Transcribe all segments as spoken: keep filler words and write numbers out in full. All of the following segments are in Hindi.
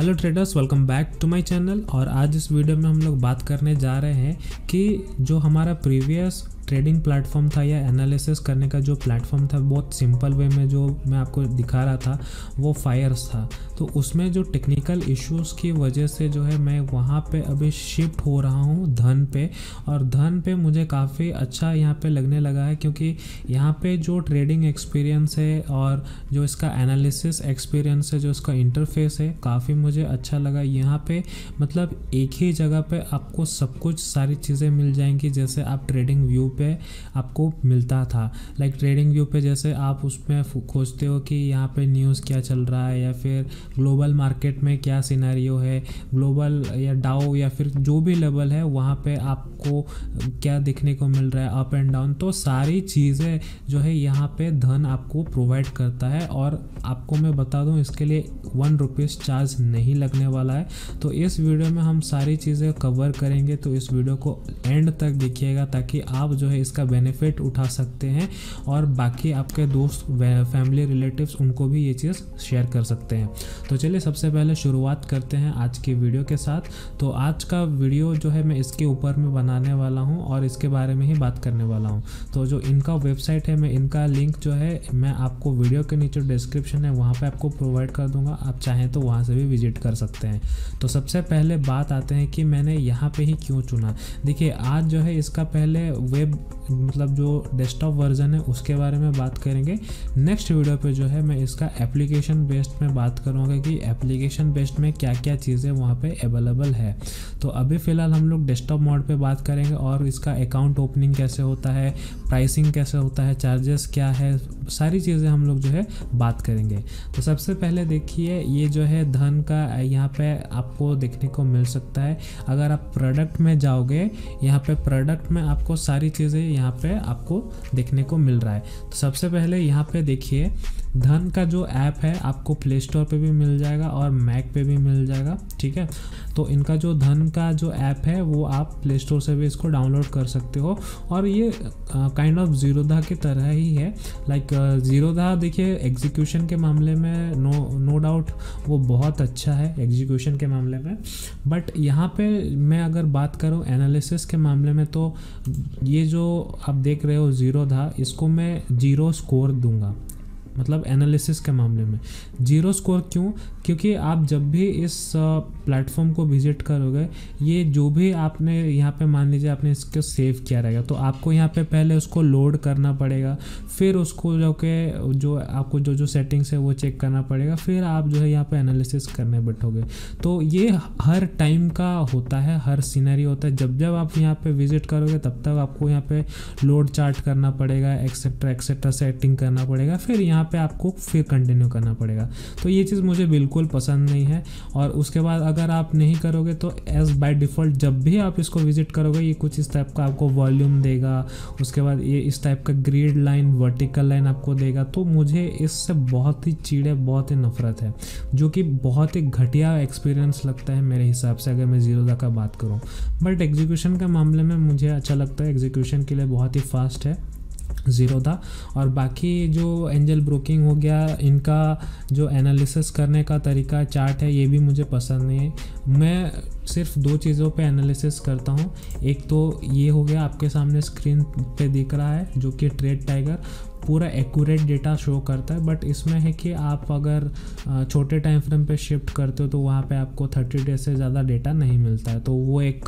Hello traders, welcome back to my channel. और आज इस वीडियो में हम लोग बात करने जा रहे हैं कि जो हमारा प्रीवियस ट्रेडिंग प्लेटफॉर्म था या एनालिसिस करने का जो प्लेटफॉर्म था, बहुत सिंपल वे में जो मैं आपको दिखा रहा था वो फायर्स था। तो उसमें जो टेक्निकल इश्यूज़ की वजह से जो है मैं वहाँ पे अभी शिफ्ट हो रहा हूँ धन पे। और धन पे मुझे काफ़ी अच्छा यहाँ पे लगने लगा है, क्योंकि यहाँ पे जो ट्रेडिंग एक्सपीरियंस है और जो इसका एनालिसिस एक्सपीरियंस है, जो इसका इंटरफेस है, काफ़ी मुझे अच्छा लगा। यहाँ पे मतलब एक ही जगह पे आपको सब कुछ सारी चीज़ें मिल जाएंगी जैसे आप ट्रेडिंग व्यू पे आपको मिलता था। लाइक ट्रेडिंग व्यू पे जैसे आप उसमें खोजते हो कि यहाँ पे न्यूज़ क्या चल रहा है, या फिर ग्लोबल मार्केट में क्या सिनेरियो है, ग्लोबल या डाउ या फिर जो भी लेवल है वहाँ पे आपको क्या देखने को मिल रहा है, अप एंड डाउन। तो सारी चीज़ें जो है यहाँ पे धन आपको प्रोवाइड करता है। और आपको मैं बता दूँ, इसके लिए वन रुपीज़ चार्ज नहीं लगने वाला है। तो इस वीडियो में हम सारी चीज़ें कवर करेंगे, तो इस वीडियो को एंड तक देखिएगा ताकि आप जो है इसका बेनिफिट उठा सकते हैं और बाकी आपके दोस्त, फैमिली, रिलेटिव्स, उनको भी ये चीज़ शेयर कर सकते हैं। तो चलिए सबसे पहले शुरुआत करते हैं आज की वीडियो के साथ। तो आज का वीडियो जो है मैं इसके ऊपर में बनाने वाला हूँ और इसके बारे में ही बात करने वाला हूँ। तो जो इनका वेबसाइट है, मैं इनका लिंक जो है मैं आपको वीडियो के नीचे डिस्क्रिप्शन है वहाँ पे आपको प्रोवाइड कर दूँगा, आप चाहें तो वहाँ से भी विजिट कर सकते हैं। तो सबसे पहले बात आते हैं कि मैंने यहाँ पे ही क्यों चुना। देखिए, आज जो है इसका पहले वेब मतलब जो डेस्कटॉप वर्जन है उसके बारे में बात करेंगे। नेक्स्ट वीडियो पे जो है मैं इसका एप्लीकेशन बेस्ड में बात करूँगा कि एप्लीकेशन बेस्ड में क्या क्या चीज़ें वहाँ पे अवेलेबल है। तो अभी फ़िलहाल हम लोग डेस्कटॉप मोड पे बात करेंगे और इसका अकाउंट ओपनिंग कैसे होता है, प्राइसिंग कैसे होता है, चार्जेस क्या है, सारी चीज़ें हम लोग जो है बात करेंगे। तो सबसे पहले देखिए, ये जो है धन का यहाँ पे आपको देखने को मिल सकता है। अगर आप प्रोडक्ट में जाओगे, यहाँ पे प्रोडक्ट में आपको सारी चीज़ें यहाँ पे आपको देखने को मिल रहा है। तो सबसे पहले यहाँ पे देखिए, धन का जो ऐप है आपको प्ले स्टोर पे भी मिल जाएगा और मैक पे भी मिल जाएगा, ठीक है। तो इनका जो धन का जो ऐप है वो आप प्ले स्टोर से भी इसको डाउनलोड कर सकते हो। और ये काइंड ऑफ ज़ीरोधा की तरह ही है। लाइक ज़ीरोधा देखिए एग्जीक्यूशन के मामले में नो नो डाउट वो बहुत अच्छा है एग्जीक्यूशन के मामले में। बट यहाँ पे मैं अगर बात करूँ एनालिसिस के मामले में, तो ये जो आप देख रहे हो ज़ीरोधा, इसको मैं जीरो स्कोर दूंगा। मतलब एनालिसिस के मामले में जीरो स्कोर क्यों? क्योंकि आप जब भी इस प्लेटफॉर्म को विजिट करोगे, ये जो भी आपने यहाँ पे मान लीजिए आपने इसको सेव किया रहेगा, तो आपको यहाँ पे पहले उसको लोड करना पड़ेगा, फिर उसको जो के जो आपको जो जो सेटिंग्स है वो चेक करना पड़ेगा, फिर आप जो है यहाँ पे एनालिसिस करने बैठोगे। तो ये हर टाइम का होता है, हर सीनरी होता है। जब जब आप यहाँ पे विजिट करोगे तब तक आपको यहाँ पे लोड चार्ट करना पड़ेगा, एक्सेट्रा एक्सेट्रा सेटिंग करना पड़ेगा, फिर यहाँ पे आपको फिर कंटिन्यू करना पड़ेगा। तो ये चीज़ मुझे बिल्कुल पसंद नहीं है। और उसके बाद अगर आप नहीं करोगे तो एज बाय डिफ़ॉल्ट जब भी आप इसको विजिट करोगे, ये कुछ इस टाइप का आपको वॉल्यूम देगा, उसके बाद ये इस टाइप का ग्रिड लाइन, वर्टिकल लाइन आपको देगा। तो मुझे इससे बहुत ही चिढ़े, बहुत ही नफरत है, जो कि बहुत ही घटिया एक्सपीरियंस लगता है मेरे हिसाब से अगर मैं ज़ीरोधा का बात करूँ। बट एग्जीक्यूशन के मामले में मुझे अच्छा लगता है, एग्जीक्यूशन के लिए बहुत ही फास्ट है ज़ीरोधा। और बाकी जो एंजल ब्रोकिंग हो गया, इनका जो एनालिसिस करने का तरीका, चार्ट है, ये भी मुझे पसंद नहीं है। मैं सिर्फ दो चीज़ों पे एनालिसिस करता हूँ। एक तो ये हो गया, आपके सामने स्क्रीन पे दिख रहा है जो कि ट्रेड टाइगर पूरा एक्यूरेट डेटा शो करता है। बट इसमें है कि आप अगर छोटे टाइम फ्रेम पे शिफ्ट करते हो तो वहाँ पे आपको थर्टी डेज से ज़्यादा डेटा नहीं मिलता है, तो वो एक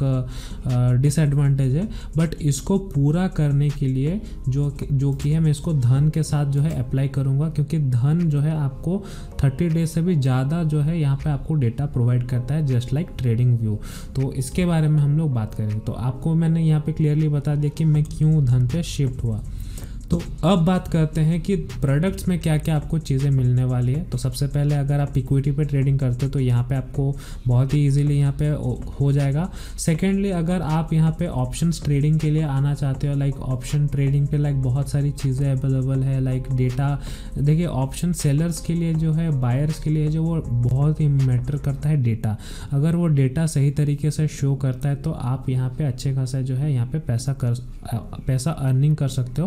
डिसएडवांटेज है। बट इसको पूरा करने के लिए जो जो कि है, मैं इसको धन के साथ जो है अप्लाई करूँगा, क्योंकि धन जो है आपको थर्टी डेज से भी ज़्यादा जो है यहाँ पे आपको डेटा प्रोवाइड करता है, जस्ट लाइक ट्रेडिंग व्यू। तो इसके बारे में हम लोग बात करेंगे। तो आपको मैंने यहाँ पे क्लियरली बता दिया कि मैं क्यों धन पे शिफ्ट हुआ। तो अब बात करते हैं कि प्रोडक्ट्स में क्या क्या आपको चीज़ें मिलने वाली है। तो सबसे पहले अगर आप इक्विटी पे ट्रेडिंग करते हो तो यहाँ पे आपको बहुत ही इजीली यहाँ पे हो जाएगा। सेकेंडली, अगर आप यहाँ पे ऑप्शंस ट्रेडिंग के लिए आना चाहते हो, लाइक ऑप्शन ट्रेडिंग पे लाइक बहुत सारी चीज़ें अवेलेबल है। लाइक डेटा देखिए, ऑप्शन सेलर्स के लिए जो है, बायर्स के लिए जो, वो बहुत ही मैटर करता है डेटा। अगर वो डेटा सही तरीके से शो करता है तो आप यहाँ पे अच्छे खासा जो है यहाँ पे पैसा कर पैसा अर्निंग कर सकते हो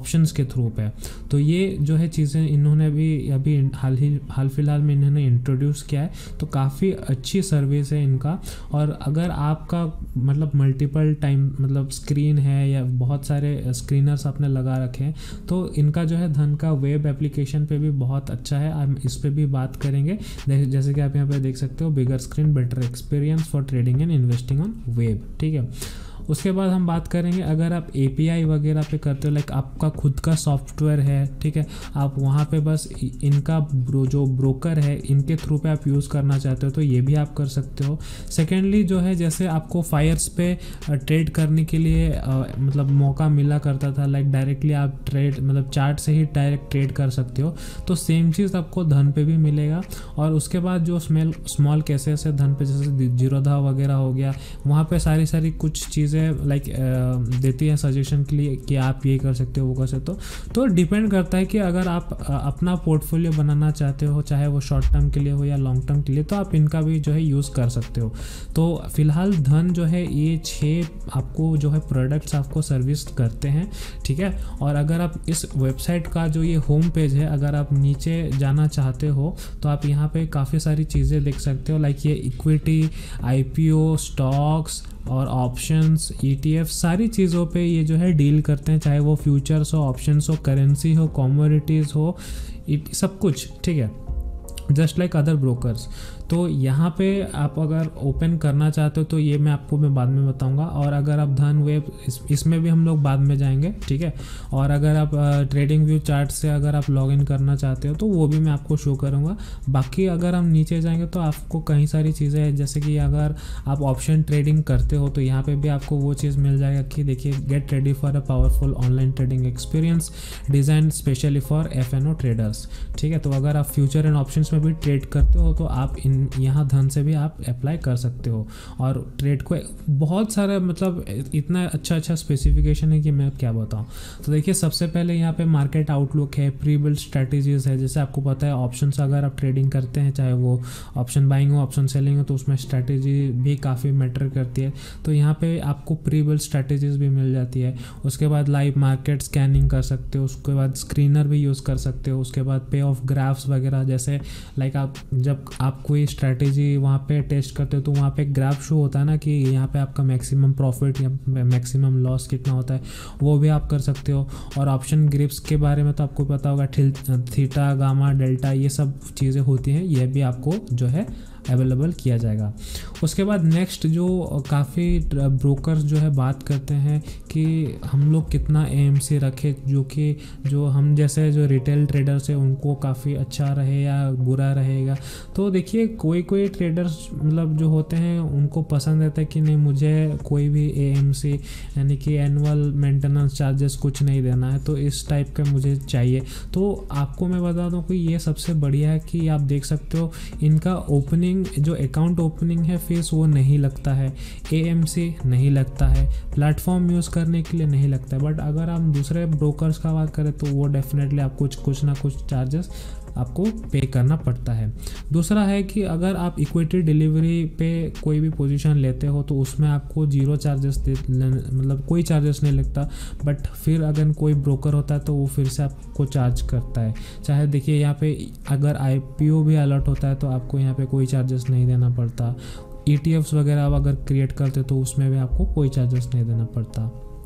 ऑप्शंस के थ्रू पे। तो ये जो है चीज़ें इन्होंने भी अभी हाल ही हाल फिलहाल में इन्होंने इंट्रोड्यूस किया है, तो काफ़ी अच्छी सर्विस है इनका। और अगर आपका मतलब मल्टीपल टाइम मतलब स्क्रीन है या बहुत सारे स्क्रीनर्स आपने लगा रखे हैं, तो इनका जो है धन का वेब एप्लीकेशन पे भी बहुत अच्छा है। हम इस पे भी बात करेंगे, जैसे कि आप यहाँ पे देख सकते हो, bigger screen better experience for trading and investing on web, ठीक है। उसके बाद हम बात करेंगे अगर आप एपीआई वगैरह पे करते हो, लाइक आपका खुद का सॉफ्टवेयर है, ठीक है, आप वहाँ पे बस इनका ब्रो, जो ब्रोकर है इनके थ्रू पे आप यूज़ करना चाहते हो तो ये भी आप कर सकते हो। सेकेंडली जो है, जैसे आपको फायर्स पे ट्रेड करने के लिए आ, मतलब मौका मिला करता था, लाइक डायरेक्टली आप ट्रेड मतलब चार्ट से ही डायरेक्ट ट्रेड कर सकते हो, तो सेम चीज़ आपको धन पे भी मिलेगा। और उसके बाद जो स्मेल स्मॉल केसेस है धन पे, जैसे जीरोधा वगैरह हो गया, वहाँ पे सारी सारी कुछ चीज़ें लाइक देती है सजेशन के लिए कि आप ये कर सकते हो वो कर सकते हो। तो डिपेंड करता है कि अगर आप अपना पोर्टफोलियो बनाना चाहते हो, चाहे वो शॉर्ट टर्म के लिए हो या लॉन्ग टर्म के लिए, तो आप इनका भी जो है यूज़ कर सकते हो। तो फिलहाल धन जो है ये छः आपको जो है प्रोडक्ट्स आपको सर्विस करते हैं, ठीक है। और अगर आप इस वेबसाइट का जो ये होम पेज है, अगर आप नीचे जाना चाहते हो तो आप यहाँ पे काफ़ी सारी चीज़ें देख सकते हो, लाइक ये इक्विटी, आईपीओ, स्टॉक्स और ऑप्शंस, ईटीएफ, सारी चीज़ों पे ये जो है डील करते हैं, चाहे वो फ्यूचर्स हो, ऑप्शंस हो, करेंसी हो, कमोडिटीज़ हो, सब कुछ, ठीक है, जस्ट लाइक अदर ब्रोकर्स। तो यहाँ पे आप अगर ओपन करना चाहते हो तो ये मैं आपको मैं बाद में बताऊंगा। और अगर आप धन वेब इस, इसमें भी हम लोग बाद में जाएंगे, ठीक है। और अगर आप ट्रेडिंग व्यू चार्ट से अगर आप लॉगिन करना चाहते हो तो वो भी मैं आपको शो करूँगा। बाकी अगर हम नीचे जाएंगे तो आपको कई सारी चीज़ें हैं, जैसे कि अगर आप ऑप्शन ट्रेडिंग करते हो तो यहाँ पर भी आपको वो चीज़ मिल जाएगा कि देखिए, get ready for a powerful online trading experience design specially for F N O traders, ठीक है। तो अगर आप फ्यूचर एंड ऑप्शन में भी ट्रेड करते हो तो आप इन यहाँ धन से भी आप अप्लाई कर सकते हो। और ट्रेड को बहुत सारा मतलब इतना अच्छा अच्छा स्पेसिफिकेशन है कि मैं क्या बताऊँ। तो देखिए, सबसे पहले यहाँ पे मार्केट आउटलुक है, प्री बिल्ड स्ट्रैटेजीज है। जैसे आपको पता है ऑप्शंस अगर आप ट्रेडिंग करते हैं, चाहे वो ऑप्शन बाइंग हो, ऑप्शन सेलिंग हो, तो उसमें स्ट्रैटेजी भी काफ़ी मैटर करती है। तो यहाँ पे आपको प्री बिल्ड स्ट्रैटेजीज भी मिल जाती है। उसके बाद लाइव मार्केट स्कैनिंग कर सकते हो, उसके बाद स्क्रीनर भी यूज़ कर सकते हो। उसके बाद पे ऑफ ग्राफ्स वगैरह, जैसे लाइक आप जब आप कोई स्ट्रैटेजी वहाँ पे टेस्ट करते हो तो वहाँ पे ग्राफ शो होता है ना कि यहाँ पे आपका मैक्सिमम प्रॉफिट या मैक्सिमम लॉस कितना होता है, वो भी आप कर सकते हो। और ऑप्शन ग्रिप्स के बारे में तो आपको पता होगा, थीटा, गामा, डेल्टा, ये सब चीज़ें होती हैं, ये भी आपको जो है अवेलेबल किया जाएगा। उसके बाद नेक्स्ट जो काफ़ी ब्रोकर्स जो है बात करते हैं कि हम लोग कितना एएमसी रखें, जो कि जो हम जैसे जो रिटेल ट्रेडर्स है उनको काफ़ी अच्छा रहे या बुरा रहेगा। तो देखिए, कोई कोई ट्रेडर्स मतलब जो होते हैं उनको पसंद रहता है कि नहीं, मुझे कोई भी एएमसी यानी कि एनुअल मेंटेनेंस चार्जेस कुछ नहीं देना है, तो इस टाइप का मुझे चाहिए। तो आपको मैं बता दूं कि ये सबसे बढ़िया है कि आप देख सकते हो इनका ओपनिंग जो अकाउंट ओपनिंग है फीस वो नहीं लगता है, एएमसी नहीं लगता है, प्लेटफॉर्म यूज़ करने के लिए नहीं लगता है। बट अगर हम दूसरे ब्रोकर्स का बात करें तो वो डेफिनेटली आपको कुछ कुछ ना कुछ चार्जेस आपको पे करना पड़ता है। दूसरा है कि अगर आप इक्विटी डिलीवरी पे कोई भी पोजीशन लेते हो तो उसमें आपको जीरो चार्जेस दे मतलब कोई चार्जेस नहीं लगता। बट फिर अगर कोई ब्रोकर होता है तो वो फिर से आपको चार्ज करता है। चाहे देखिए, यहाँ पे अगर आईपीओ भी अलर्ट होता है तो आपको यहाँ पे कोई चार्जेस नहीं देना पड़ता। ईटीएफ्स वगैरह आप अगर क्रिएट करते हो तो उसमें भी आपको कोई चार्जेस नहीं देना पड़ता।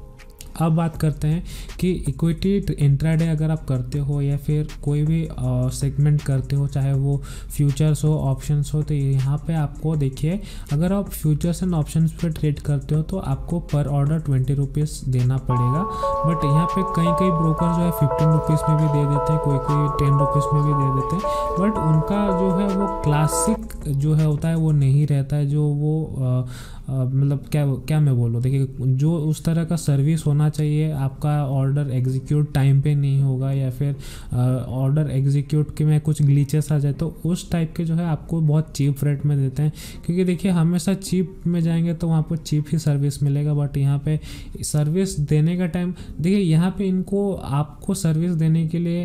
अब बात करते हैं कि इक्विटी इंट्राडे अगर आप करते हो या फिर कोई भी सेगमेंट करते हो, चाहे वो फ्यूचर्स हो, ऑप्शंस हो, तो यहाँ पे आपको देखिए, अगर आप फ्यूचर्स एंड ऑप्शंस पे ट्रेड करते हो तो आपको पर ऑर्डर ट्वेंटी रुपीज़ देना पड़ेगा। बट यहाँ पे कई कई ब्रोकर जो है फिफ्टीन रुपीज़ में भी दे देते हैं, कोई कोई टेन रुपीज़ में भी दे देते हैं। बट उनका जो है वो क्लासिक जो है होता है वो नहीं रहता है, जो वो आ, मतलब क्या क्या मैं बोलूँ, देखिए जो उस तरह का सर्विस होना चाहिए, आपका ऑर्डर एग्जीक्यूट टाइम पे नहीं होगा या फिर ऑर्डर एग्जीक्यूट के में कुछ ग्लिचेस आ जाए तो उस टाइप के जो है आपको बहुत चीप रेट में देते हैं। क्योंकि देखिए, हमेशा चीप में जाएंगे तो वहाँ पर चीप ही सर्विस मिलेगा। बट यहाँ पे सर्विस देने का टाइम देखिए, यहाँ पे इनको आपको सर्विस देने के लिए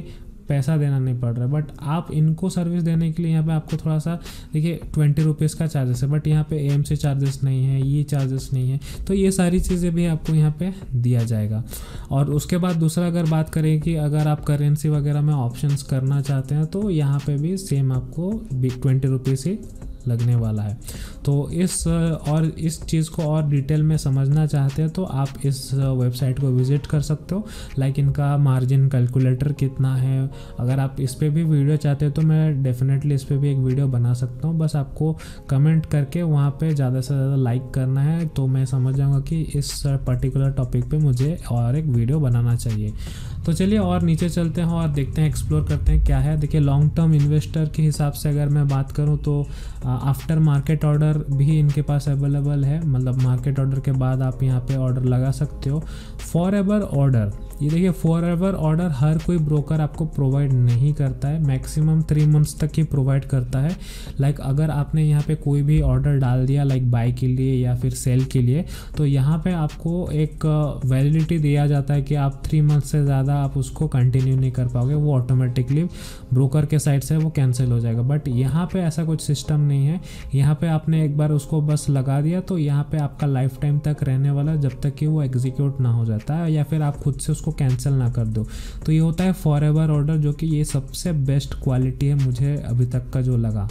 पैसा देना नहीं पड़ रहा है। बट आप इनको सर्विस देने के लिए यहाँ पे आपको थोड़ा सा देखिए ट्वेंटी रुपीज़ का चार्जेस है, बट यहाँ पे ए एम सी चार्जेस नहीं है, ये चार्जेस नहीं है, तो ये सारी चीज़ें भी आपको यहाँ पे दिया जाएगा। और उसके बाद दूसरा अगर बात करें कि अगर आप करेंसी वगैरह में ऑप्शंस करना चाहते हैं तो यहाँ पे भी सेम आपको ट्वेंटी रुपीज़ ही लगने वाला है। तो इस और इस चीज़ को और डिटेल में समझना चाहते हैं तो आप इस वेबसाइट को विज़िट कर सकते हो। लाइक इनका मार्जिन कैलकुलेटर कितना है, अगर आप इस पर भी वीडियो चाहते हो तो मैं डेफिनेटली इस पर भी एक वीडियो बना सकता हूँ। बस आपको कमेंट करके वहाँ पे ज़्यादा से ज़्यादा लाइक करना है, तो मैं समझ जाऊँगा कि इस पर्टिकुलर टॉपिक पे मुझे और एक वीडियो बनाना चाहिए। तो चलिए और नीचे चलते हैं और देखते हैं, एक्सप्लोर करते हैं क्या है। देखिए लॉन्ग टर्म इन्वेस्टर के हिसाब से अगर मैं बात करूं तो आफ्टर मार्केट ऑर्डर भी इनके पास अवेलेबल है, मतलब मार्केट ऑर्डर के बाद आप यहां पे ऑर्डर लगा सकते हो। फॉर एवर ऑर्डर, ये देखिए फॉर एवर ऑर्डर हर कोई ब्रोकर आपको प्रोवाइड नहीं करता है, मैक्सिमम थ्री मंथ्स तक ही प्रोवाइड करता है। लाइक अगर आपने यहाँ पे कोई भी ऑर्डर डाल दिया लाइक बाय के लिए या फिर सेल के लिए, तो यहाँ पे आपको एक वैलिडिटी दिया जाता है कि आप थ्री मंथ से ज़्यादा आप उसको कंटिन्यू नहीं कर पाओगे, वो ऑटोमेटिकली ब्रोकर के साइड से वो कैंसिल हो जाएगा। बट यहाँ पे ऐसा कुछ सिस्टम नहीं है, यहाँ पे आपने एक बार उसको बस लगा दिया तो यहाँ पे आपका लाइफ टाइम तक रहने वाला, जब तक कि वो एग्जीक्यूट ना हो जाता है या फिर आप खुद से उसको कैंसिल ना कर दो। तो ये होता है फॉर एवर ऑर्डर, जो कि ये सबसे बेस्ट क्वालिटी है मुझे अभी तक का जो लगा।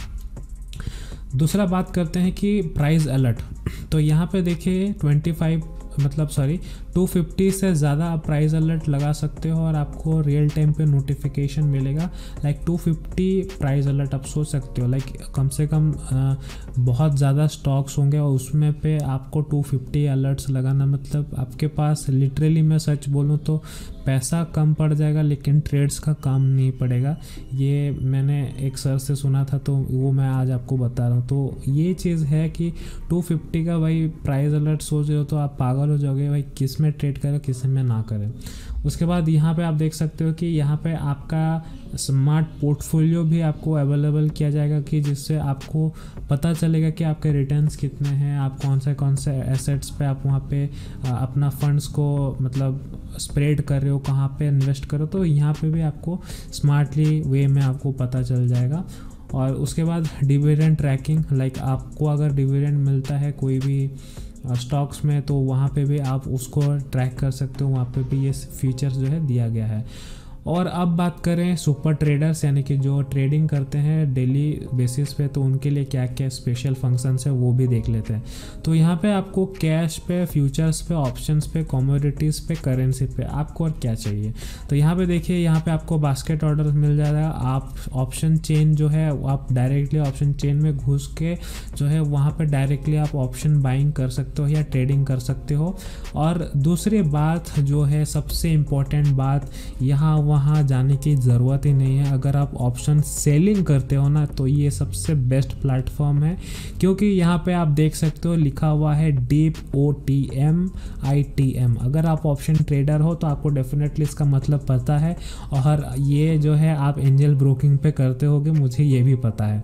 दूसरा बात करते हैं कि प्राइस अलर्ट। तो यहाँ पे देखिए ट्वेंटी फाइव मतलब सॉरी टू फिफ्टी से ज़्यादा आप प्राइस अलर्ट लगा सकते हो और आपको रियल टाइम पे नोटिफिकेशन मिलेगा। Like two fifty price alert आप सोच सकते हो, लाइक कम से कम आ, बहुत ज़्यादा स्टॉक्स होंगे और उसमें पे आपको टू फिफ्टी अलर्ट्स लगाना, मतलब आपके पास लिटरली मैं सच बोलूँ तो पैसा कम पड़ जाएगा लेकिन ट्रेड्स का काम नहीं पड़ेगा। ये मैंने एक सर से सुना था तो वो मैं आज आपको बता रहा हूँ। तो ये चीज़ है कि टू फिफ्टी का भाई प्राइस अलर्ट सोच रहे हो तो आप पागल हो जाओगे भाई, किस में ट्रेड करें किस में ना करें। उसके बाद यहाँ पे आप देख सकते हो कि यहाँ पे आपका स्मार्ट पोर्टफोलियो भी आपको अवेलेबल किया जाएगा, कि जिससे आपको पता चलेगा कि आपके रिटर्न्स कितने हैं, आप कौन से कौन से एसेट्स पे आप वहाँ पे अपना फंड्स को मतलब स्प्रेड कर रहे हो, कहाँ पे इन्वेस्ट करो। तो यहाँ पे भी आपको स्मार्टली वे में आपको पता चल जाएगा। और उसके बाद डिविडेंड ट्रैकिंग, लाइक आपको अगर डिविडेंड मिलता है कोई भी स्टॉक्स में तो वहाँ पे भी आप उसको ट्रैक कर सकते हो, वहाँ पे भी ये फीचर्स जो है दिया गया है। और अब बात करें सुपर ट्रेडर्स, यानी कि जो ट्रेडिंग करते हैं डेली बेसिस पे, तो उनके लिए क्या क्या स्पेशल फंक्शंस है वो भी देख लेते हैं। तो यहाँ पे आपको कैश पे, फ्यूचर्स पे, ऑप्शंस पे, कमोडिटीज़ पे, करेंसी पे आपको और क्या चाहिए। तो यहाँ पे देखिए यहाँ पे आपको बास्केट ऑर्डर मिल जाएगा। आप ऑप्शन चेन जो है आप डायरेक्टली ऑप्शन चेन में घुस के जो है वहाँ पर डायरेक्टली आप ऑप्शन बाइंग कर सकते हो या ट्रेडिंग कर सकते हो। और दूसरी बात जो है सबसे इम्पोर्टेंट बात, यहाँ वहाँ जाने की ज़रूरत ही नहीं है। अगर आप ऑप्शन सेलिंग करते हो ना तो ये सबसे बेस्ट प्लेटफॉर्म है, क्योंकि यहाँ पे आप देख सकते हो लिखा हुआ है deep O T M I T M. अगर आप ऑप्शन ट्रेडर हो तो आपको डेफिनेटली इसका मतलब पता है, और ये जो है आप एंजल ब्रोकिंग पे करते होगे, मुझे ये भी पता है।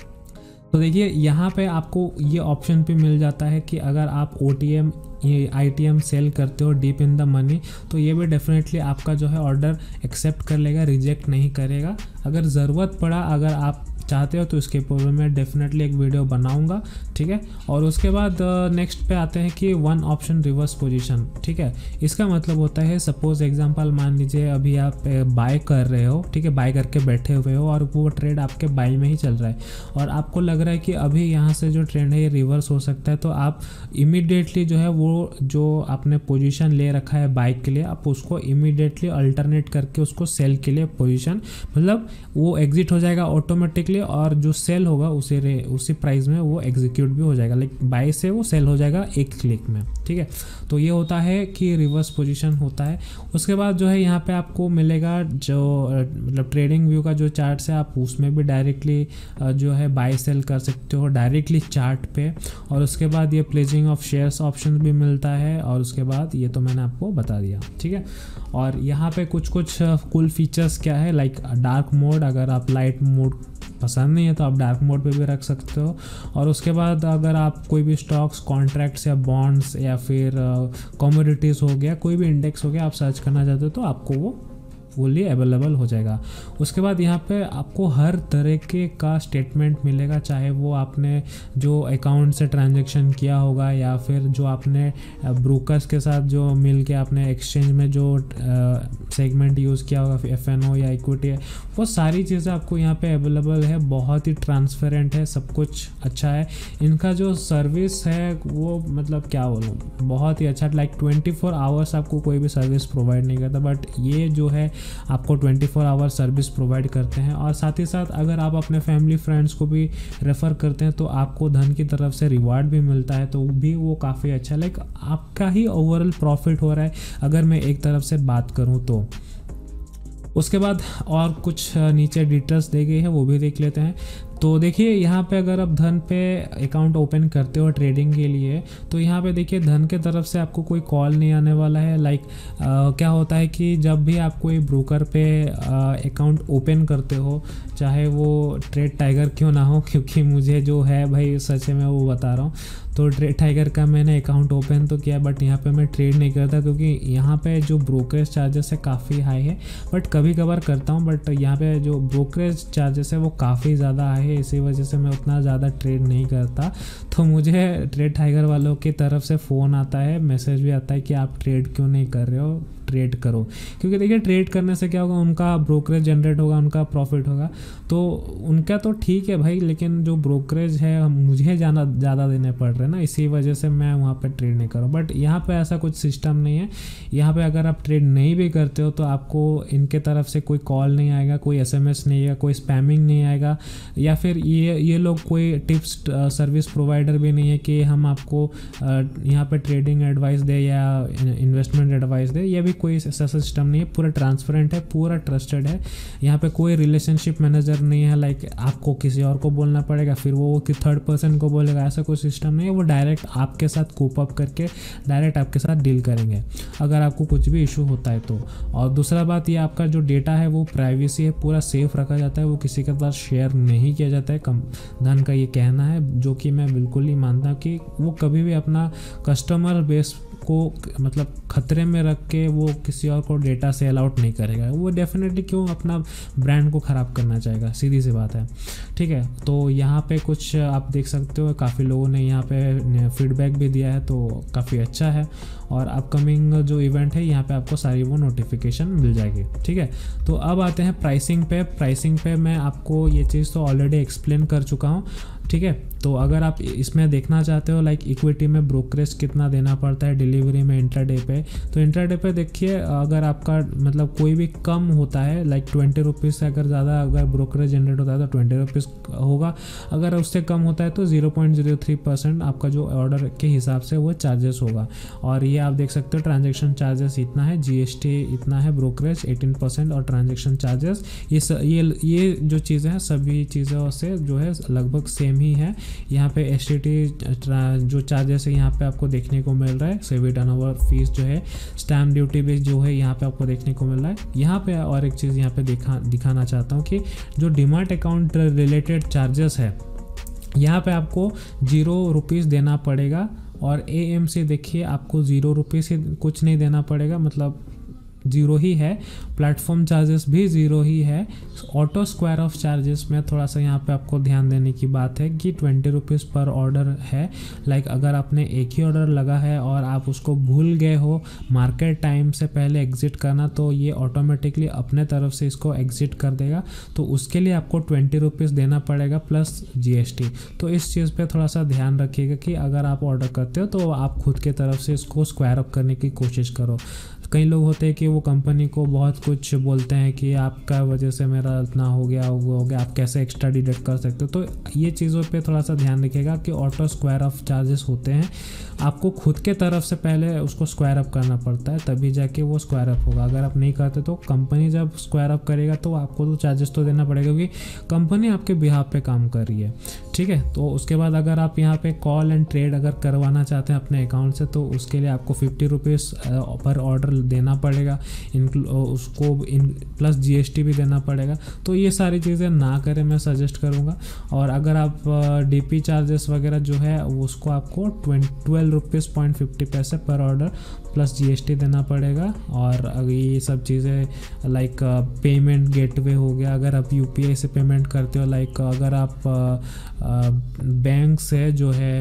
तो देखिए यहाँ पे आपको ये ऑप्शन पे मिल जाता है कि अगर आप ओ टी एम ये आई टी एम सेल करते हो डीप इन द मनी, तो ये भी डेफिनेटली आपका जो है ऑर्डर एक्सेप्ट कर लेगा, रिजेक्ट नहीं करेगा। अगर ज़रूरत पड़ा, अगर आप चाहते हो तो इसके ऊपर मैं डेफिनेटली एक वीडियो बनाऊंगा, ठीक है। और उसके बाद नेक्स्ट पे आते हैं कि वन ऑप्शन रिवर्स पोजीशन, ठीक है। इसका मतलब होता है सपोज एग्जांपल मान लीजिए अभी आप बाय कर रहे हो, ठीक है, बाय करके बैठे हुए हो और वो ट्रेड आपके बाय में ही चल रहा है और आपको लग रहा है कि अभी यहाँ से जो ट्रेंड है ये रिवर्स हो सकता है, तो आप इमीडिएटली जो है वो जो आपने पोजीशन ले रखा है बाय के लिए, आप उसको इमीडिएटली अल्टरनेट करके उसको सेल के लिए पोजीशन, मतलब वो एग्जिट हो जाएगा ऑटोमेटिकली, और जो सेल होगा उसी रे उसी प्राइस में वो एग्जीक्यूट भी हो जाएगा, लाइक बाय से वो सेल हो जाएगा एक क्लिक में, ठीक है। तो ये होता है कि रिवर्स पोजीशन होता है। उसके बाद जो है यहाँ पे आपको मिलेगा जो मतलब ट्रेडिंग व्यू का जो चार्ट है, आप उसमें भी डायरेक्टली जो है बाय सेल कर सकते हो डायरेक्टली चार्ट पे। और उसके बाद ये प्लेजिंग ऑफ शेयर्स ऑप्शन भी मिलता है, और उसके बाद ये तो मैंने आपको बता दिया, ठीक है। और यहाँ पे कुछ कुछ कूल फीचर्स क्या है, लाइक डार्क मोड, अगर आप लाइट मोड पसंद नहीं है तो आप डार्क मोड पे भी रख सकते हो। और उसके बाद अगर आप कोई भी स्टॉक्स, कॉन्ट्रैक्ट्स या बॉन्ड्स या फिर कमोडिटीज़ हो गया, कोई भी इंडेक्स हो गया, आप सर्च करना चाहते हो तो आपको वो फुली अवेलेबल हो जाएगा। उसके बाद यहाँ पे आपको हर तरीके का स्टेटमेंट मिलेगा, चाहे वो आपने जो अकाउंट से ट्रांजैक्शन किया होगा या फिर जो आपने ब्रोकर्स के साथ जो मिल के आपने एक्सचेंज में जो सेगमेंट यूज़ किया होगा, एफ एन ओ या इक्विटी है, वो सारी चीज़ें आपको यहाँ पे अवेलेबल है। बहुत ही ट्रांसपेरेंट है, सब कुछ अच्छा है। इनका जो सर्विस है वो मतलब क्या बोलूँ, बहुत ही अच्छा, लाइक ट्वेंटी फोर आवर्स आपको कोई भी सर्विस प्रोवाइड नहीं करता, बट ये जो है आपको twenty four hour service provide करते हैं। और साथ ही साथ अगर आप अपने फैमिली फ्रेंड्स को भी रेफ़र करते हैं तो आपको धन की तरफ से रिवार्ड भी मिलता है, तो भी वो काफ़ी अच्छा, लाइक आपका ही ओवरऑल प्रॉफिट हो रहा है अगर मैं एक तरफ से बात करूँ तो। उसके बाद और कुछ नीचे डिटेल्स दी गई है, वो भी देख लेते हैं। तो देखिए यहाँ पे अगर आप धन पे अकाउंट ओपन करते हो ट्रेडिंग के लिए, तो यहाँ पे देखिए धन के तरफ से आपको कोई कॉल नहीं आने वाला है। लाइक क्या होता है कि जब भी आप कोई ब्रोकर पे अकाउंट ओपन करते हो, चाहे वो ट्रेड टाइगर क्यों ना हो, क्योंकि मुझे जो है भाई सच में वो बता रहा हूँ, तो ट्रेड टाइगर का मैंने अकाउंट ओपन तो किया, बट यहाँ पे मैं ट्रेड नहीं करता क्योंकि यहाँ पे जो ब्रोकरेज चार्जेस है काफ़ी हाई है। बट कभी कभार करता हूँ, बट यहाँ पे जो ब्रोकरेज चार्जेस है वो काफ़ी ज़्यादा हाई है, इसी वजह से मैं उतना ज़्यादा ट्रेड नहीं करता। तो मुझे ट्रेड टाइगर वालों की तरफ से फ़ोन आता है, मैसेज भी आता है कि आप ट्रेड क्यों नहीं कर रहे हो, ट्रेड करो। क्योंकि देखिए ट्रेड करने से क्या होगा, उनका ब्रोकरेज जनरेट होगा, उनका प्रॉफिट होगा, तो उनका तो ठीक है भाई, लेकिन जो ब्रोकरेज है मुझे जाना ज़्यादा देने पड़ रहे हैं ना, इसी वजह से मैं वहाँ पे ट्रेड नहीं करूँ। बट यहाँ पे ऐसा कुछ सिस्टम नहीं है। यहाँ पे अगर आप ट्रेड नहीं भी करते हो तो आपको इनके तरफ से कोई कॉल नहीं आएगा, कोई एसएमएस नहीं आएगा, कोई स्पैमिंग नहीं आएगा, या फिर ये ये लोग कोई टिप्स सर्विस प्रोवाइडर भी नहीं है कि हम आपको यहाँ पे ट्रेडिंग एडवाइस दे या इन्वेस्टमेंट एडवाइस दे, ये भी कोई ऐसा सिस्टम नहीं है। पूरा ट्रांसपेरेंट है, पूरा ट्रस्टेड है। यहाँ पे कोई रिलेशनशिप मैनेजर नहीं है, लाइक आपको किसी और को बोलना पड़ेगा फिर वो कि थर्ड पर्सन को बोलेगा, ऐसा कोई सिस्टम नहीं है। वो डायरेक्ट आपके साथ कोप अप करके डायरेक्ट आपके साथ डील करेंगे अगर आपको कुछ भी इशू होता है तो। और दूसरा बात, ये आपका जो डेटा है वो प्राइवेसी है, पूरा सेफ रखा जाता है, वो किसी के पास शेयर नहीं किया जाता है। कम धन का ये कहना है, जो कि मैं बिल्कुल नहीं मानता कि वो कभी भी अपना कस्टमर बेस को मतलब खतरे में रख के वो किसी और को डेटा सेल आउट नहीं करेगा। वो डेफिनेटली क्यों अपना ब्रांड को ख़राब करना चाहेगा, सीधी सी बात है। ठीक है, तो यहाँ पे कुछ आप देख सकते हो, काफ़ी लोगों ने यहाँ पे फीडबैक भी दिया है, तो काफ़ी अच्छा है। और अपकमिंग जो इवेंट है यहाँ पे आपको सारी वो नोटिफिकेशन मिल जाएगी। ठीक है, तो अब आते हैं प्राइसिंग पे। प्राइसिंग पे मैं आपको ये चीज़ तो ऑलरेडी एक्सप्लेन कर चुका हूँ। ठीक है, तो अगर आप इसमें देखना चाहते हो लाइक इक्विटी में ब्रोकरेज कितना देना पड़ता है, डिलीवरी में इंट्राडे पे, तो इंट्राडे पे देखिए अगर आपका मतलब कोई भी कम होता है लाइक ट्वेंटी रुपीज़ से अगर ज़्यादा अगर ब्रोकरेज जनरेट होता है तो ट्वेंटी रुपीज़ होगा, अगर उससे कम होता है तो zero point zero three percent आपका जो ऑर्डर के हिसाब से वो चार्जेस होगा। और ये आप देख सकते हो ट्रांजेक्शन चार्जेस इतना है, जीएसटी इतना है, ब्रोकरेज एटीन परसेंट और ट्रांजेक्शन चार्जेस ये स, ये ये जो चीज़ें हैं सभी चीज़ों से जो है लगभग सेम ही है। यहाँ पे एस टी टी जो चार्जेस है यहाँ पे आपको देखने को मिल रहा है, सेवी टर्नओवर फीस जो है, स्टैम्प ड्यूटी भी जो है यहाँ पे आपको देखने को मिल रहा है। यहाँ पे और एक चीज़ यहाँ पे दिखा दिखाना चाहता हूँ कि जो डीमैट अकाउंट रिलेटेड चार्जेस है यहाँ पे आपको जीरो रुपीज़ देना पड़ेगा, और ए एम सी देखिए आपको ज़ीरो रुपीज़ से कुछ नहीं देना पड़ेगा, मतलब ज़ीरो ही है। प्लेटफॉर्म चार्जेस भी ज़ीरो ही है। ऑटो स्क्वायर ऑफ चार्जेस में थोड़ा सा यहाँ पे आपको ध्यान देने की बात है कि ट्वेंटी रुपीज़ पर ऑर्डर है। लाइक अगर आपने एक ही ऑर्डर लगा है और आप उसको भूल गए हो मार्केट टाइम से पहले एग्ज़िट करना, तो ये ऑटोमेटिकली अपने तरफ से इसको एग्ज़िट कर देगा, तो उसके लिए आपको ट्वेंटी रुपीज़ देना पड़ेगा प्लस जीएसटी। तो इस चीज़ पे थोड़ा सा ध्यान रखिएगा कि अगर आप ऑर्डर करते हो तो आप खुद की तरफ से इसको स्क्वायर अप करने की कोशिश करो। कई लोग होते हैं कि वो कंपनी को बहुत कुछ बोलते हैं कि आपका वजह से मेरा इतना हो गया वो हो गया, आप कैसे एक्स्ट्रा डिडक्ट कर सकते हो। तो ये चीज़ों पे थोड़ा सा ध्यान रखिएगा कि ऑटो स्क्वायर ऑफ चार्जेस होते हैं, आपको खुद के तरफ से पहले उसको स्क्वायर अप करना पड़ता है, तभी जाके वो स्क्वायर अप होगा। अगर आप नहीं करते तो कंपनी जब स्क्वायर अप करेगा तो आपको तो चार्जेस तो देना पड़ेगा, क्योंकि कंपनी आपके बिहाफ पे काम कर रही है। ठीक है, तो उसके बाद अगर आप यहाँ पे कॉल एंड ट्रेड अगर करवाना चाहते हैं अपने अकाउंट से, तो उसके लिए आपको फिफ्टी रुपीज़ पर ऑर्डर देना पड़ेगा, उसको इन प्लस जीएसटी भी देना पड़ेगा। तो ये सारी चीज़ें ना करें, मैं सजेस्ट करूँगा। और अगर आप डीपी चार्जेस वगैरह जो है उसको आपको ट्वेल्व रुपीज़ पॉइंट फिफ्टी पैसे पर ऑर्डर प्लस जीएसटी देना पड़ेगा। और अगर ये सब चीज़ें लाइक पेमेंट गेटवे हो गया, अगर आप यूपीआई से पेमेंट करते हो, लाइक अगर आप बैंक से जो है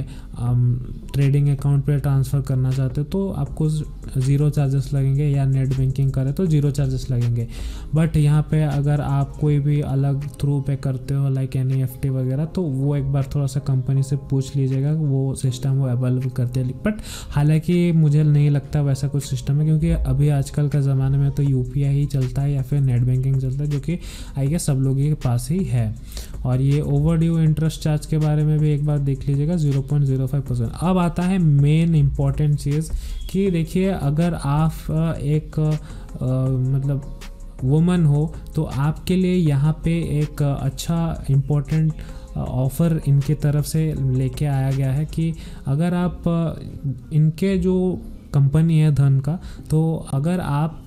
ट्रेडिंग अकाउंट पे ट्रांसफ़र करना चाहते हो तो आपको ज़ीरो चार्जेस लगेंगे, या नेट बैंकिंग करें तो ज़ीरो चार्जेस लगेंगे। बट यहाँ पे अगर आप कोई भी अलग थ्रू पे करते हो like N E F T वगैरह, तो वो एक बार थोड़ा सा कंपनी से पूछ लीजिएगा, वो सिस्टम वो अवेलेबल करते हैं। बट हालांकि मुझे नहीं लगता वैसा कुछ सिस्टम है, क्योंकि अभी आजकल का ज़माने में तो यूपीआई ही चलता है या फिर नेट बैंकिंग चलता है, जो कि आई गेस सब लोगों के पास ही है। और ये ओवर ड्यू इंटरेस्ट चार्ज के बारे में भी एक बार देख लीजिएगा, zero point zero five percent. अब आता है मेन इम्पॉर्टेंट चीज़ कि देखिए, अगर आप एक आ, मतलब वुमन हो तो आपके लिए यहाँ पे एक अच्छा इम्पोर्टेंट ऑफ़र इनके तरफ से लेके आया गया है कि अगर आप इनके जो कंपनी है धन का, तो अगर आप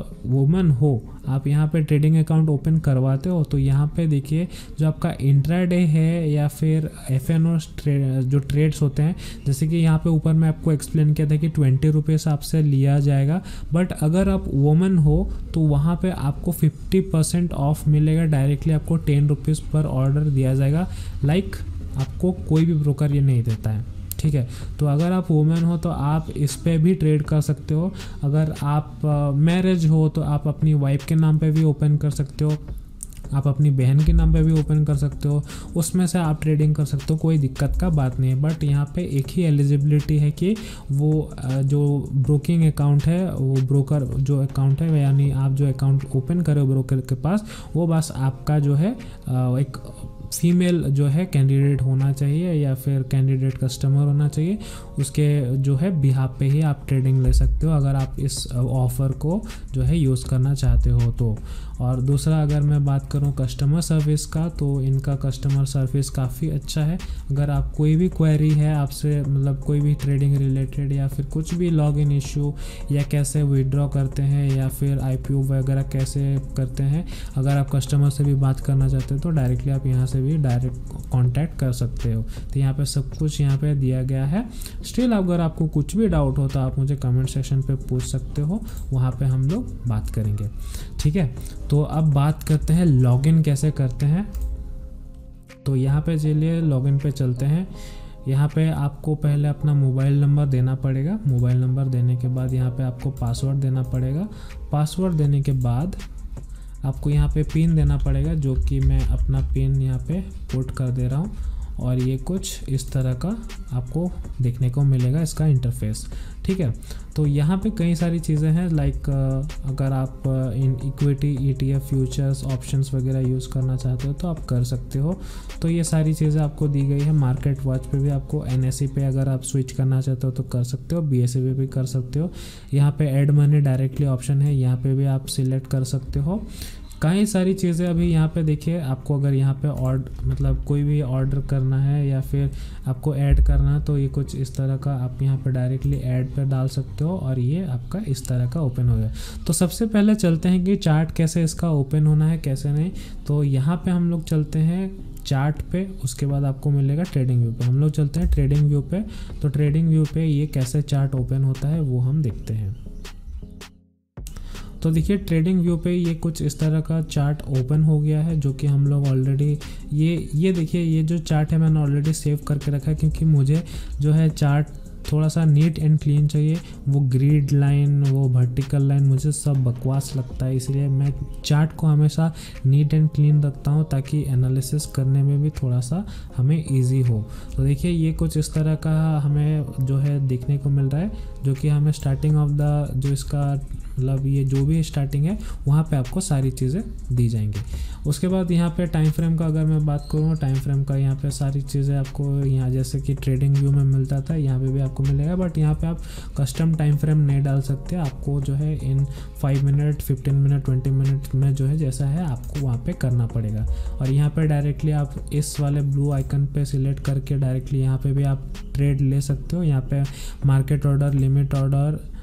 वुमन हो, आप यहाँ पे ट्रेडिंग अकाउंट ओपन करवाते हो, तो यहाँ पे देखिए जो आपका इंट्राडे है या फिर एफ एन ओ ट्रे, जो ट्रेड्स होते हैं, जैसे कि यहाँ पे ऊपर मैं आपको एक्सप्लेन किया था कि ट्वेंटी रुपीज़ आपसे लिया जाएगा। बट अगर आप वुमन हो तो वहाँ पे आपको फिफ्टी परसेंट ऑफ मिलेगा, डायरेक्टली आपको टेन रुपीज़ पर ऑर्डर दिया जाएगा। लाइक आपको कोई भी ब्रोकर ये नहीं देता है, ठीक है। तो अगर आप वुमेन हो तो आप इस पे भी ट्रेड कर सकते हो। अगर आप मैरिज हो तो आप अपनी वाइफ के नाम पे भी ओपन कर सकते हो, आप अपनी बहन के नाम पे भी ओपन कर सकते हो, उसमें से आप ट्रेडिंग कर सकते हो, कोई दिक्कत का बात नहीं है। बट यहाँ पे एक ही एलिजिबिलिटी है कि वो जो ब्रोकिंग अकाउंट है, वो ब्रोकर जो अकाउंट है, यानी आप जो अकाउंट ओपन करे हो ब्रोकर के पास, वो बस आपका जो है एक फीमेल जो है कैंडिडेट होना चाहिए या फिर कैंडिडेट कस्टमर होना चाहिए, उसके जो है बिहाफ पे ही आप ट्रेडिंग ले सकते हो, अगर आप इस ऑफ़र को जो है यूज़ करना चाहते हो तो। और दूसरा, अगर मैं बात करूं कस्टमर सर्विस का, तो इनका कस्टमर सर्विस काफ़ी अच्छा है। अगर आप कोई भी क्वेरी है आपसे, मतलब कोई भी ट्रेडिंग रिलेटेड या फिर कुछ भी लॉगिन इशू, या कैसे विड्रॉ करते हैं या फिर आईपीओ वगैरह कैसे करते हैं, अगर आप कस्टमर से भी बात करना चाहते हो तो डायरेक्टली आप यहाँ से भी डायरेक्ट कांटेक्ट कर सकते हो। तो यहाँ पे सब कुछ यहाँ पे दिया गया है। स्टिल अगर आपको कुछ भी डाउट हो तो आप मुझे कमेंट सेक्शन पे पूछ सकते हो, वहाँ पे हम लोग बात करेंगे, ठीक है। तो अब बात करते हैं लॉगिन कैसे करते हैं। तो यहाँ पे चलिए लॉगिन पे चलते हैं। यहाँ पे आपको पहले अपना मोबाइल नंबर देना पड़ेगा। मोबाइल नंबर देने के बाद यहाँ पे आपको पासवर्ड देना पड़ेगा। पासवर्ड देने के बाद आपको यहाँ पे पिन देना पड़ेगा, जो कि मैं अपना पिन यहाँ पे पुट कर दे रहा हूँ। और ये कुछ इस तरह का आपको देखने को मिलेगा इसका इंटरफेस, ठीक है। तो यहाँ पे कई सारी चीज़ें हैं, लाइक अगर आप इन इक्विटी, ईटीएफ, फ्यूचर्स, ऑप्शंस वगैरह यूज़ करना चाहते हो तो आप कर सकते हो। तो ये सारी चीज़ें आपको दी गई है। मार्केट वॉच पे भी आपको, एनएसई पे अगर आप स्विच करना चाहते हो तो कर सकते हो, बीएसई पे भी कर सकते हो। यहाँ पे ऐड मनी डायरेक्टली ऑप्शन है, यहाँ पे भी आप सिलेक्ट कर सकते हो। कई सारी चीज़ें अभी यहाँ पे देखिए, आपको अगर यहाँ पे ऑर्डर मतलब कोई भी ऑर्डर करना है या फिर आपको ऐड करना है तो ये कुछ इस तरह का आप यहाँ पे डायरेक्टली ऐड पे डाल सकते हो और ये आपका इस तरह का ओपन हो गया। तो सबसे पहले चलते हैं कि चार्ट कैसे इसका ओपन होना है, कैसे नहीं। तो यहाँ पे हम लोग चलते हैं चार्ट पे, उसके बाद आपको मिलेगा ट्रेडिंग व्यू पे। हम लोग चलते हैं ट्रेडिंग व्यू पे। तो ट्रेडिंग व्यू पे ये कैसे चार्ट ओपन होता है वो हम देखते हैं। तो देखिए ट्रेडिंग व्यू पे ये कुछ इस तरह का चार्ट ओपन हो गया है, जो कि हम लोग ऑलरेडी ये ये देखिए ये जो चार्ट है मैंने ऑलरेडी सेव करके रखा है, क्योंकि मुझे जो है चार्ट थोड़ा सा नीट एंड क्लीन चाहिए। वो ग्रिड लाइन, वो वर्टिकल लाइन मुझे सब बकवास लगता है, इसलिए मैं चार्ट को हमेशा नीट एंड क्लीन रखता हूँ ताकि एनालिसिस करने में भी थोड़ा सा हमें इजी हो। तो देखिए ये कुछ इस तरह का हमें जो है देखने को मिल रहा है, जो कि हमें स्टार्टिंग ऑफ द जो इसका मतलब ये जो भी स्टार्टिंग है वहाँ पे आपको सारी चीज़ें दी जाएंगी। उसके बाद यहाँ पे टाइम फ्रेम का अगर मैं बात करूँ, टाइम फ्रेम का यहाँ पे सारी चीज़ें आपको यहाँ जैसे कि ट्रेडिंग व्यू में मिलता था यहाँ पे भी आपको मिलेगा। बट यहाँ पे आप कस्टम टाइम फ्रेम नहीं डाल सकते, आपको जो है इन five minute fifteen minute twenty minute में जो है जैसा है आपको वहाँ पे करना पड़ेगा। और यहाँ पे डायरेक्टली आप इस वाले ब्लू आइकन पे सिलेक्ट करके डायरेक्टली यहाँ पे भी आप ट्रेड ले सकते हो। यहाँ पे मार्केट ऑर्डर, लिमिट ऑर्डर,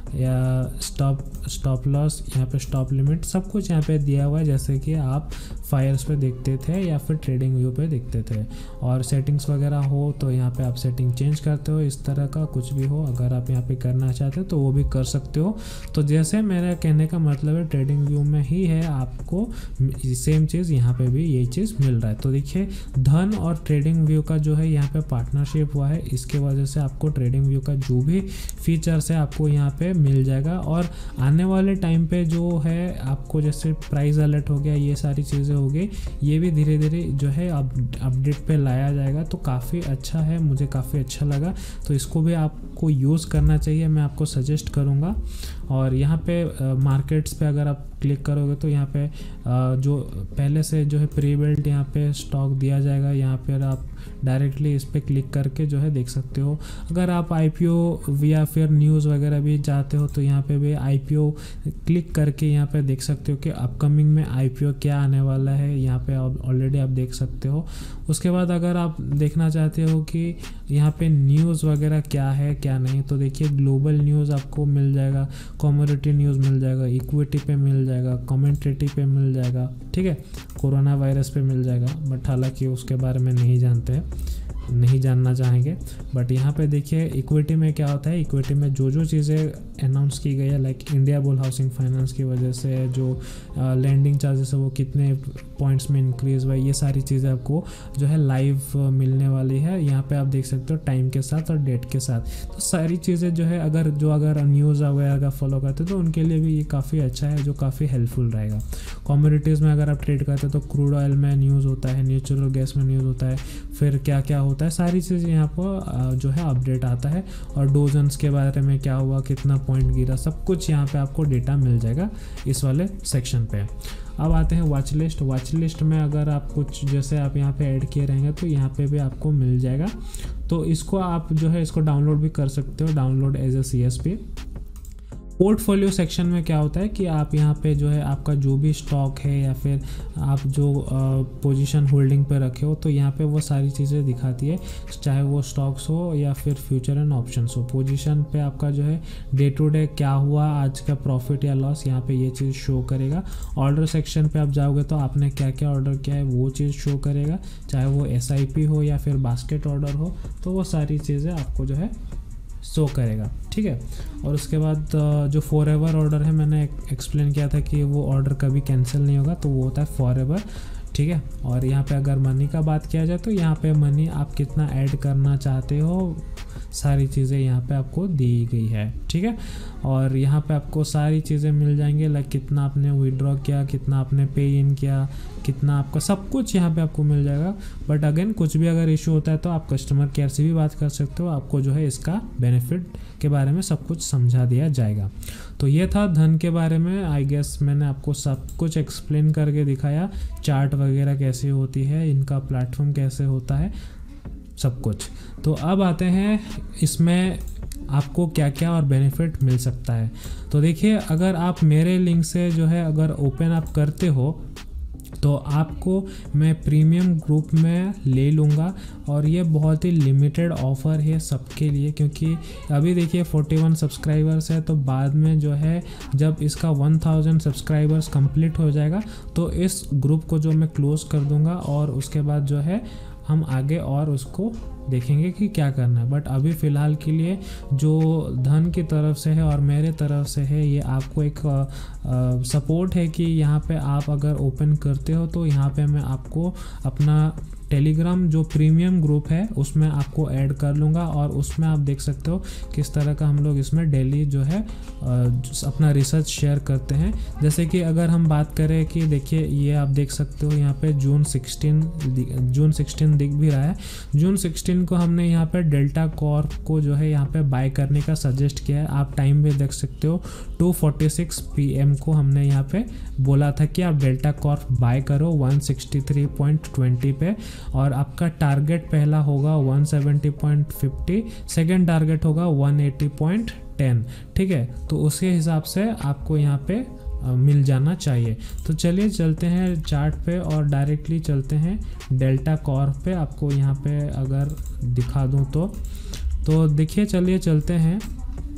या स्टॉप स्टॉप लॉस, यहाँ पे स्टॉप लिमिट, सब कुछ यहाँ पे दिया हुआ है जैसे कि आप फायर्स पे देखते थे या फिर ट्रेडिंग व्यू पे देखते थे। और सेटिंग्स वगैरह हो तो यहाँ पे आप सेटिंग चेंज करते हो, इस तरह का कुछ भी हो अगर आप यहाँ पे करना चाहते हो तो वो भी कर सकते हो। तो जैसे मेरा कहने का मतलब है ट्रेडिंग व्यू में ही है, आपको सेम चीज़ यहाँ पे भी यही चीज़ मिल रहा है। तो देखिए धन और ट्रेडिंग व्यू का जो है यहाँ पे पार्टनरशिप हुआ है, इसके वजह से आपको ट्रेडिंग व्यू का जो भी फीचर्स है आपको यहाँ पे मिल जाएगा। और आने वाले टाइम पे जो है आपको जैसे प्राइस अलर्ट हो गया, ये सारी चीज़ें हो गई, ये भी धीरे धीरे जो है अब अपडेट पे लाया जाएगा। तो काफ़ी अच्छा है, मुझे काफ़ी अच्छा लगा, तो इसको भी आपको यूज़ करना चाहिए, मैं आपको सजेस्ट करूँगा। और यहाँ पे मार्केट्स पे अगर आप क्लिक करोगे तो यहाँ पे आ, जो पहले से जो है प्री बिल्ट यहाँ पे स्टॉक दिया जाएगा, यहाँ पर आप डायरेक्टली इस पर क्लिक करके जो है देख सकते हो। अगर आप आईपीओ या फिर न्यूज़ वगैरह भी चाहते हो तो यहाँ पे भी आईपीओ क्लिक करके यहाँ पे देख सकते हो कि अपकमिंग में आईपीओ क्या आने वाला है, यहाँ पे ऑलरेडी आप देख सकते हो। उसके बाद अगर आप देखना चाहते हो कि यहाँ पे न्यूज़ वगैरह क्या है क्या नहीं, तो देखिए ग्लोबल न्यूज़ आपको मिल जाएगा, कमोडिटी न्यूज़ मिल जाएगा, इक्विटी पे मिल जाएगा, कमेंटेटिव पे मिल जाएगा, ठीक है, कोरोना वायरस पे मिल जाएगा, बट हालांकि उसके बारे में नहीं जानते हैं, नहीं जानना चाहेंगे। बट यहाँ पे देखिए इक्विटी में क्या होता है, इक्विटी में जो जो चीज़ें अनाउंस की गई है, like India bull housing finance की वजह से जो लैंडिंग चार्जेस है वो कितने पॉइंट्स में इंक्रीज हुआ, ये सारी चीज़ें आपको जो है लाइव मिलने वाली है। यहाँ पे आप देख सकते हो टाइम के साथ और डेट के साथ। तो सारी चीज़ें जो है अगर जो अगर न्यूज़ वगैरह का फॉलो करते तो उनके लिए भी ये काफ़ी अच्छा है, जो काफ़ी हेल्पफुल रहेगा। कमोडिटीज़ में अगर आप ट्रेड करते तो क्रूड ऑयल में न्यूज़ होता है, नेचुरल गैस में न्यूज़ होता है, फिर क्या क्या होता है, सारी चीज़ें यहाँ पर जो है अपडेट आता है। और डोजन्स के बारे में क्या हुआ, कितना पॉइंट गिरा, सब कुछ यहाँ पे आपको डेटा मिल जाएगा इस वाले सेक्शन पे। अब आते हैं वॉच लिस्ट। वॉच लिस्ट में अगर आप कुछ जैसे आप यहाँ पे ऐड किए रहेंगे तो यहाँ पे भी आपको मिल जाएगा। तो इसको आप जो है इसको डाउनलोड भी कर सकते हो, download as A C S P. Portfolio section में क्या होता है कि आप यहाँ पे जो है आपका जो भी स्टॉक है या फिर आप जो पोजीशन होल्डिंग पे रखे हो तो यहाँ पे वो सारी चीज़ें दिखाती है, चाहे वो स्टॉक्स हो या फिर फ्यूचर एंड ऑप्शंस हो। पोजीशन पे आपका जो है डे टू डे क्या हुआ, आज का प्रॉफिट या लॉस, यहाँ पे ये चीज़ शो करेगा। ऑर्डर सेक्शन पे आप जाओगे तो आपने क्या क्या ऑर्डर किया है वो चीज़ शो करेगा, चाहे वो एस आई पी हो या फिर बास्केट ऑर्डर हो, तो वो सारी चीज़ें आपको जो है शो करेगा, ठीक है। और उसके बाद जो फॉर एवर ऑर्डर है, मैंने एक्सप्लेन किया था कि वो ऑर्डर कभी कैंसिल नहीं होगा, तो वो होता है फॉर एवर, ठीक है। और यहाँ पे अगर मनी का बात किया जाए तो यहाँ पे मनी आप कितना ऐड करना चाहते हो, सारी चीज़ें यहाँ पे आपको दी गई है, ठीक है। और यहाँ पे आपको सारी चीज़ें मिल जाएंगे, लाइक कितना आपने विड्रॉ किया, कितना आपने पे इन किया, कितना आपका, सब कुछ यहाँ पे आपको मिल जाएगा। बट अगेन कुछ भी अगर इशू होता है तो आप कस्टमर केयर से भी बात कर सकते हो, आपको जो है इसका बेनिफिट के बारे में सब कुछ समझा दिया जाएगा। तो ये था धन के बारे में। आई गेस मैंने आपको सब कुछ एक्सप्लेन करके दिखाया, चार्ट वगैरह कैसे होती है, इनका प्लेटफॉर्म कैसे होता है, सब कुछ। तो अब आते हैं इसमें आपको क्या क्या और बेनिफिट मिल सकता है। तो देखिए अगर आप मेरे लिंक से जो है अगर ओपन अप करते हो तो आपको मैं प्रीमियम ग्रुप में ले लूँगा, और ये बहुत ही लिमिटेड ऑफ़र है सबके लिए, क्योंकि अभी देखिए इकतालीस सब्सक्राइबर्स है, तो बाद में जो है जब इसका हज़ार सब्सक्राइबर्स कंप्लीट हो जाएगा तो इस ग्रुप को जो मैं क्लोज़ कर दूँगा, और उसके बाद जो है हम आगे और उसको देखेंगे कि क्या करना है। बट अभी फ़िलहाल के लिए जो धन की तरफ से है और मेरे तरफ से है, ये आपको एक सपोर्ट है कि यहाँ पे आप अगर ओपन करते हो तो यहाँ पे मैं आपको अपना टेलीग्राम जो प्रीमियम ग्रुप है उसमें आपको ऐड कर लूँगा, और उसमें आप देख सकते हो किस तरह का हम लोग इसमें डेली जो है अपना रिसर्च शेयर करते हैं। जैसे कि अगर हम बात करें कि देखिए ये आप देख सकते हो यहाँ पे जून सोलह जून सोलह दिख भी रहा है। जून सोलह को हमने यहाँ पे डेल्टा कॉर्प को जो है यहाँ पे बाय करने का सजेस्ट किया है। आप टाइम भी देख सकते हो two forty six P M को हमने यहाँ पे बोला था कि आप डेल्टा कॉर्प बाय करो one sixty three point twenty पे, और आपका टारगेट पहला होगा one seventy point fifty, second target होगा वन एटी पॉइंट टेन, ठीक है। तो उसके हिसाब से आपको यहाँ पे मिल जाना चाहिए। तो चलिए चलते हैं चार्ट पे और डायरेक्टली चलते हैं डेल्टा कॉर्प पे। आपको यहाँ पे अगर दिखा दूँ तो तो देखिए, चलिए चलते हैं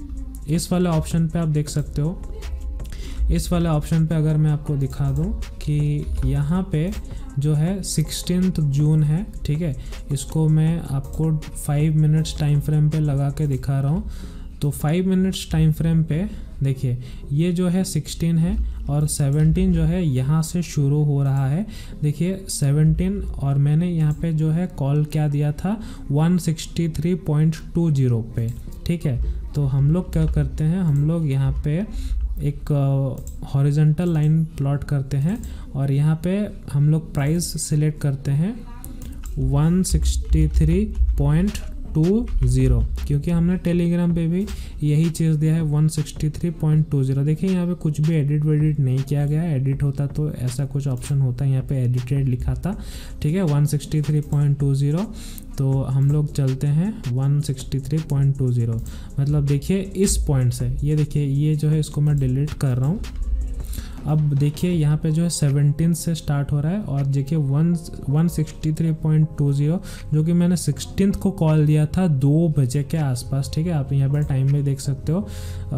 इस वाले ऑप्शन पे आप देख सकते हो, इस वाले ऑप्शन पे अगर मैं आपको दिखा दूं कि यहाँ पे जो है सिक्सटीन्थ जून है, ठीक है। इसको मैं आपको फाइव मिनट्स टाइम फ्रेम पे लगा के दिखा रहा हूँ। तो फाइव मिनट्स टाइम फ्रेम पे देखिए ये जो है सिक्सटीन है और सेवनटीन जो है यहाँ से शुरू हो रहा है। देखिए सेवनटीन और मैंने यहाँ पे जो है कॉल क्या दिया था one sixty three point two zero पे, ठीक है। तो हम लोग क्या करते हैं, हम लोग यहाँ पे एक हॉरिजॉन्टल लाइन प्लॉट करते हैं और यहाँ पे हम लोग प्राइस सिलेक्ट करते हैं one sixty three point two zero, क्योंकि हमने टेलीग्राम पे भी यही चीज़ दिया है one sixty three point two zero. देखिए यहाँ पे कुछ भी एडिट वेडिट नहीं किया गया है, एडिट होता तो ऐसा कुछ ऑप्शन होता है, यहाँ पे एडिटेड लिखा था, ठीक है, one sixty three point two zero. तो हम लोग चलते हैं one sixty three point two zero, मतलब देखिए इस पॉइंट से, ये देखिए ये जो है इसको मैं डिलीट कर रहा हूँ। अब देखिए यहाँ पे जो है सेवनटीन से स्टार्ट हो रहा है और देखिए one one sixty three point two zero जो कि मैंने सिक्सटीन को कॉल दिया था दो बजे के आसपास, ठीक है। आप यहाँ पर टाइम में देख सकते हो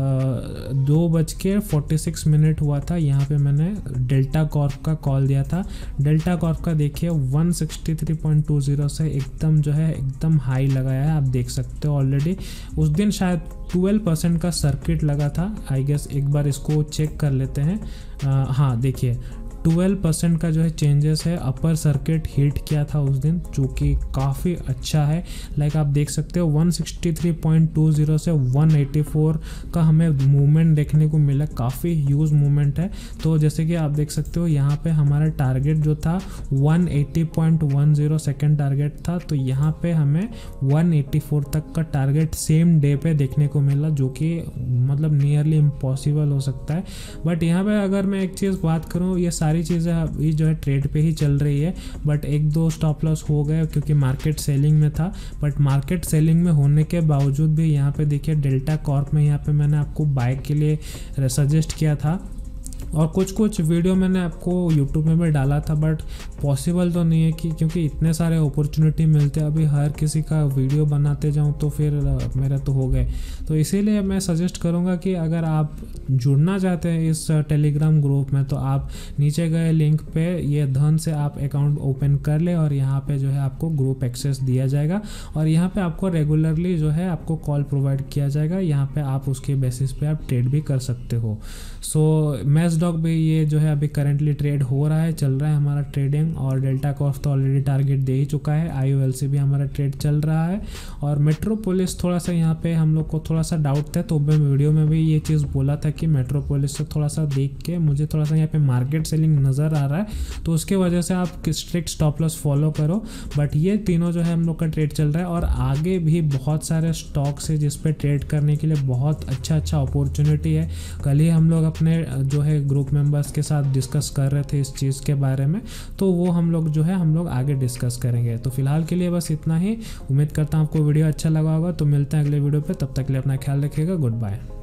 दो बज के फोर्टी सिक्स मिनट हुआ था, यहाँ पे मैंने डेल्टा कॉर्प का कॉल दिया था। डेल्टा कॉर्प का देखिए one sixty three point two zero से एकदम जो है एकदम हाई लगाया है, आप देख सकते हो। ऑलरेडी उस दिन शायद ट्वेल्व परसेंट का सर्किट लगा था, आई गेस। एक बार इसको चेक कर लेते हैं। आ, हाँ देखिए ट्वेल्व परसेंट का जो है चेंजेस है, अपर सर्किट हिट किया था उस दिन, जो कि काफ़ी अच्छा है। लाइक आप देख सकते हो one sixty three point two zero से वन एटी फोर का हमें मूवमेंट देखने को मिला, काफ़ी ह्यूज मूवमेंट है। तो जैसे कि आप देख सकते हो यहाँ पे हमारा टारगेट जो था one eighty point one zero second target था, तो यहाँ पे हमें वन एटी फोर तक का टारगेट सेम डे पे देखने को मिला, जो कि मतलब नियरली इम्पॉसिबल हो सकता है। बट यहाँ पे अगर मैं एक चीज़ बात करूँ, ये सारी चीज़ें अभी जो है ट्रेड पे ही चल रही है, बट एक दो स्टॉप लॉस हो गए क्योंकि मार्केट सेलिंग में था। बट मार्केट सेलिंग में होने के बावजूद भी यहाँ पे देखिए डेल्टा कॉर्प में यहाँ पे मैंने आपको बाय के लिए सजेस्ट किया था और कुछ कुछ वीडियो मैंने आपको यूट्यूब में भी डाला था, बट पॉसिबल तो नहीं है कि क्योंकि इतने सारे अपॉर्चुनिटी मिलते हैं, अभी हर किसी का वीडियो बनाते जाऊं तो फिर मेरे तो हो गए। तो इसीलिए मैं सजेस्ट करूंगा कि अगर आप जुड़ना चाहते हैं इस टेलीग्राम ग्रुप में, तो आप नीचे गए लिंक पे ये धन से आप अकाउंट ओपन कर ले और यहाँ पे जो है आपको ग्रुप एक्सेस दिया जाएगा और यहाँ पे आपको रेगुलरली जो है आपको कॉल प्रोवाइड किया जाएगा। यहाँ पे आप उसके बेसिस पे आप ट्रेड भी कर सकते हो। सो मैसडॉक भी ये जो है अभी करेंटली ट्रेड हो रहा है, चल रहा है हमारा ट्रेडिंग, और डेल्टा कॉर्प तो ऑलरेडी टारगेट दे ही चुका है। आई ओ एल सी भी हमारा ट्रेड चल रहा है और मेट्रोपोलिस थोड़ा सा यहाँ पे हम लोग को थोड़ा सा डाउट था, तो मैं वीडियो में भी ये चीज़ बोला था कि मेट्रोपोलिस से थोड़ा सा देख के मुझे थोड़ा सा यहाँ पे मार्केट सेलिंग नज़र आ रहा है, तो उसके वजह से आप स्ट्रिक्ट स्टॉप लॉस फॉलो करो। बट ये तीनों जो है हम लोग का ट्रेड चल रहा है और आगे भी बहुत सारे स्टॉक्स है जिस पे ट्रेड करने के लिए बहुत अच्छा अच्छा अपॉर्चुनिटी है। कल ही हम लोग अपने जो है ग्रुप मेंबर्स के साथ डिस्कस कर रहे थे इस चीज़ के बारे में, तो वो हम लोग जो है हम लोग आगे डिस्कस करेंगे। तो फिलहाल के लिए बस इतना ही। उम्मीद करता हूँ आपको वीडियो अच्छा लगा होगा। तो मिलते हैं अगले वीडियो पे, तब तक के लिए अपना ख्याल रखिएगा। Good bye.